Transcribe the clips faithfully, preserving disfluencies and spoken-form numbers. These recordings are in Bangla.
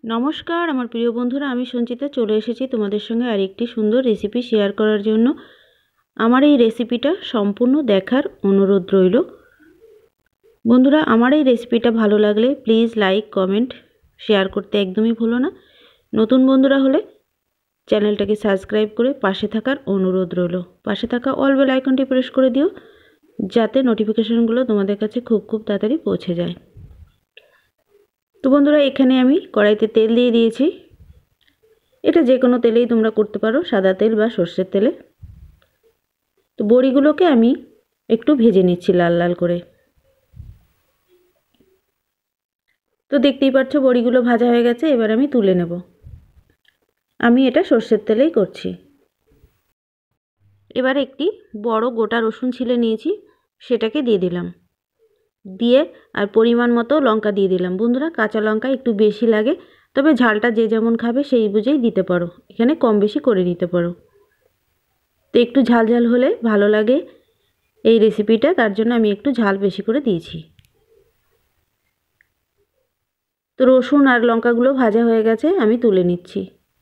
নমস্কার আমার প্রিয় বন্ধুরা, আমি সঞ্চিতা চলে এসেছি তোমাদের সঙ্গে আরেকটি সুন্দর রেসিপি শেয়ার করার জন্য। আমার এই রেসিপিটা সম্পূর্ণ দেখার অনুরোধ রইল। বন্ধুরা, আমার এই রেসিপিটা ভালো লাগলে প্লিজ লাইক কমেন্ট শেয়ার করতে একদমই ভুলো না। নতুন বন্ধুরা হলে চ্যানেলটাকে সাবস্ক্রাইব করে পাশে থাকার অনুরোধ রইল। পাশে থাকা অল বেল আইকনটি প্রেস করে দিও, যাতে নোটিফিকেশনগুলো তোমাদের কাছে খুব খুব তাড়াতাড়ি পৌঁছে যায়। তো বন্ধুরা, এখানে আমি কড়াইতে তেল দিয়ে দিয়েছি। এটা যে কোনো তেলেই তোমরা করতে পারো, সাদা তেল বা সর্ষের তেলে। তো বড়িগুলোকে আমি একটু ভেজে নিচ্ছি লাল লাল করে। তো দেখতেই পাচ্ছ বড়িগুলো ভাজা হয়ে গেছে, এবার আমি তুলে নেব। আমি এটা সর্ষের তেলেই করছি। এবার একটি বড় গোটা রসুন ছিলে নিয়েছি, সেটাকে দিয়ে দিলাম। দিয়ে আর পরিমাণ মতো লঙ্কা দিয়ে দিলাম। বন্ধুরা, কাঁচা লঙ্কা একটু বেশি লাগে, তবে ঝালটা যে যেমন খাবে সেই বুঝেই দিতে পারো, এখানে কম বেশি করে নিতে পারো। তো একটু ঝাল ঝাল হলে ভালো লাগে এই রেসিপিটা, তার জন্য আমি একটু ঝাল বেশি করে দিয়েছি। তো রসুন আর লঙ্কাগুলো ভাজা হয়ে গেছে, আমি তুলে নিচ্ছি।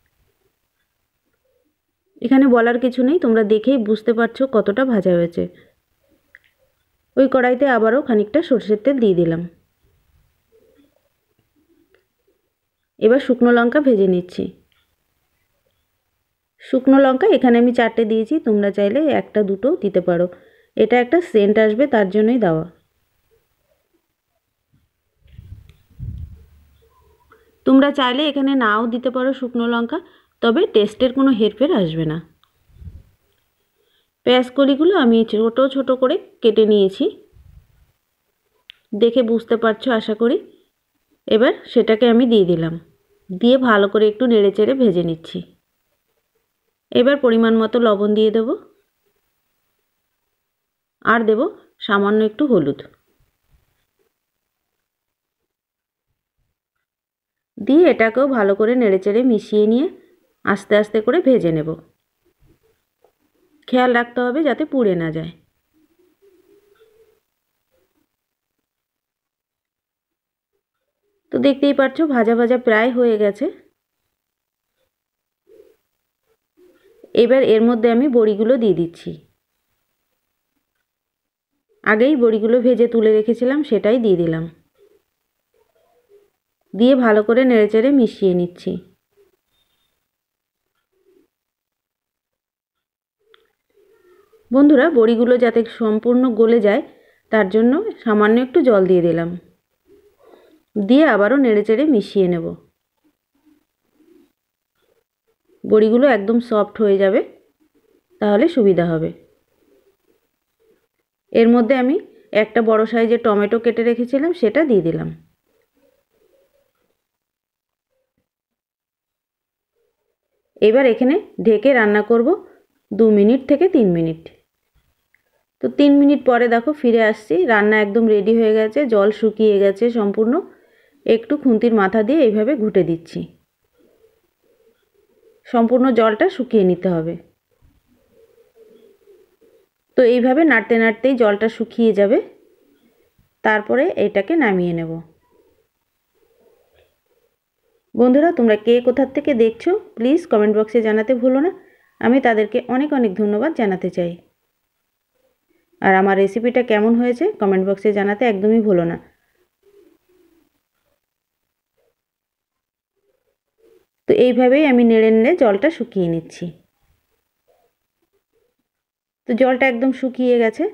এখানে বলার কিছু নেই, তোমরা দেখেই বুঝতে পারছো কতটা ভাজা হয়েছে। ওই কড়াইতে আবারও খানিকটা সরষের তেল দিয়ে দিলাম। এবার শুকনো লঙ্কা ভেজে নিচ্ছি। শুকনো লঙ্কা এখানে আমি চারটে দিয়েছি, তোমরা চাইলে একটা দুটো দিতে পারো, এটা একটা সেন্ট আসবে তার জন্যই দেওয়া। তোমরা চাইলে এখানে নাও দিতে পারো শুকনো লঙ্কা, তবে টেস্টের কোনো হেরফের আসবে না। পেঁয়াজ কলিগুলো আমি ছোট ছোট করে কেটে নিয়েছি, দেখে বুঝতে পারছো আশা করি। এবার সেটাকে আমি দিয়ে দিলাম, দিয়ে ভালো করে একটু নেড়ে চেড়ে ভেজে নিচ্ছি। এবার পরিমাণ মতো লবণ দিয়ে দেব, আর দেব সামান্য একটু হলুদ। দিয়ে এটাকেও ভালো করে নেড়ে চেড়ে মিশিয়ে নিয়ে আস্তে আস্তে করে ভেজে নেব। খেয়াল রাখতে হবে যাতে পুড়ে না যায়। তো দেখতেই পাচ্ছ ভাজা ভাজা প্রায় হয়ে গেছে। এবার এর মধ্যে আমি বড়িগুলো দিয়ে দিচ্ছি। আগেই বড়িগুলো ভেজে তুলে রেখেছিলাম, সেটাই দিয়ে দিলাম। দিয়ে ভালো করে নেড়েচেড়ে মিশিয়ে নিচ্ছি। বন্ধুরা, বড়িগুলো যাতে সম্পূর্ণ গলে যায় তার জন্য সামান্য একটু জল দিয়ে দিলাম, দিয়ে আবারও নেড়েচেড়ে মিশিয়ে নেব। বড়িগুলো একদম সফট হয়ে যাবে, তাহলে সুবিধা হবে। এর মধ্যে আমি একটা বড় সাইজের টমেটো কেটে রেখেছিলাম, সেটা দিয়ে দিলাম। এবার এখানে ঢেকে রান্না করব দু মিনিট থেকে তিন মিনিট। তো তিন মিনিট পরে দেখো ফিরে আসছি, রান্না একদম রেডি হয়ে গেছে, জল শুকিয়ে গেছে সম্পূর্ণ। একটু খুন্তির মাথা দিয়ে এইভাবে ঘুটে দিচ্ছি, সম্পূর্ণ জলটা শুকিয়ে নিতে হবে। তো এইভাবে নাড়তে নাড়তেই জলটা শুকিয়ে যাবে, তারপরে এটাকে নামিয়ে নেব। বন্ধুরা, তোমরা কে কোথা থেকে দেখছো প্লিজ কমেন্ট বক্সে জানাতে ভুলো না, আমি তাদেরকে অনেক অনেক ধন্যবাদ জানাতে চাই। আর আমার রেসিপিটা কেমন হয়েছে কমেন্ট বক্সে জানাতে একদমই ভুলো না। তো এইভাবেই আমি নেড়ে নেড়ে জলটা শুকিয়ে নিচ্ছি। তো জলটা একদম শুকিয়ে গেছে,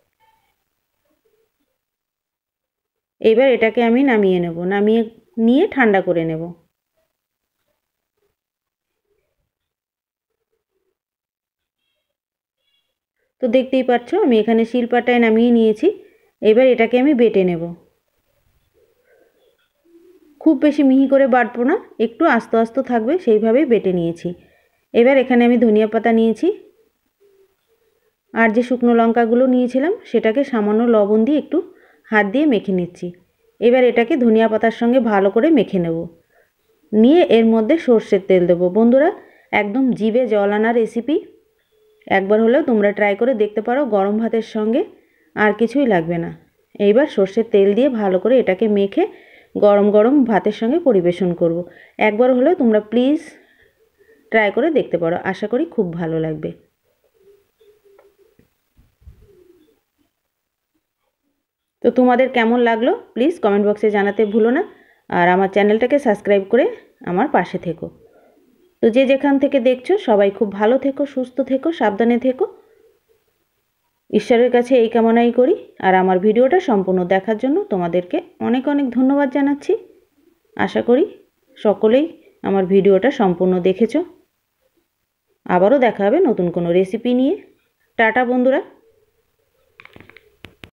এবার এটাকে আমি নামিয়ে নেব, নামিয়ে নিয়ে ঠান্ডা করে নেব। তো দেখতেই পাচ্ছ আমি এখানে শিলপাটায় নামিয়ে নিয়েছি। এবার এটাকে আমি বেটে নেব। খুব বেশি মিহি করে বাটবো না, একটু আস্তে আস্তে থাকবে সেইভাবেই বেটে নিয়েছি। এবার এখানে আমি ধনিয়া পাতা নিয়েছি, আর যে শুকনো লঙ্কাগুলো নিয়েছিলাম সেটাকে সামান্য লবণ দিয়ে একটু হাত দিয়ে মেখে নিচ্ছি। এবার এটাকে ধনিয়া পাতার সঙ্গে ভালো করে মেখে নেব, নিয়ে এর মধ্যে সর্ষের তেল দেবো। বন্ধুরা, একদম জিভে জল আনা রেসিপি, একবার হলেও তোমরা ট্রাই করে দেখতে পারো, গরম ভাতের সঙ্গে আর কিছুই লাগবে না। এইবার সর্ষের তেল দিয়ে ভালো করে এটাকে মেখে গরম গরম ভাতের সঙ্গে পরিবেশন করব। একবার হলেও তোমরা প্লিজ ট্রাই করে দেখতে পারো, আশা করি খুব ভালো লাগবে। তো তোমাদের কেমন লাগলো প্লিজ কমেন্ট বক্সে জানাতে ভুলো না, আর আমার চ্যানেলটাকে সাবস্ক্রাইব করে আমার পাশে থেকো। তো যে যেখান থেকে দেখছো সবাই খুব ভালো থেকো, সুস্থ থেকো, সাবধানে থেকো, ঈশ্বরের কাছে এই কামনাই করি। আর আমার ভিডিওটা সম্পূর্ণ দেখার জন্য তোমাদেরকে অনেক অনেক ধন্যবাদ জানাচ্ছি। আশা করি সকলেই আমার ভিডিওটা সম্পূর্ণ দেখেছো। আবারও দেখা হবে নতুন কোনো রেসিপি নিয়ে। টাটা বন্ধুরা।